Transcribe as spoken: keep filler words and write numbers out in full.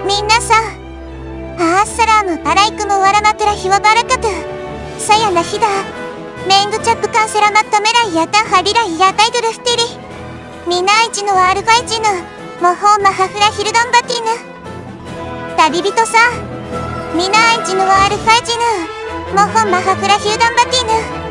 みんなさ、アーッサラームアライクムワラナトラヒワバラカトゥサヤナヒダメングチャップカンセラマッタメライヤタンハリライヤタイドルフテリミナイチヌアルファイチヌモホーマハフラヒルドンバティヌ旅人さ、ミナイチヌアルファイチヌモホーマハフラヒルドンバティヌ